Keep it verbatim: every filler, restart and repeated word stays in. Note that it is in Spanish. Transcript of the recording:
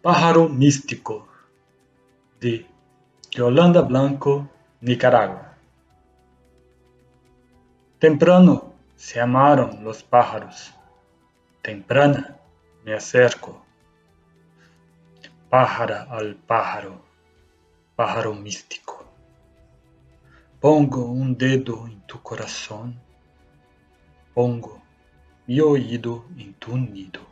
Pájaro místico de Yolanda Blanco, Nicaragua. Temprano se amaron los pájaros, temprana me acerco. Pájara al pájaro, pájaro místico. Pongo un dedo en tu corazón, pongo mi oído en tu nido.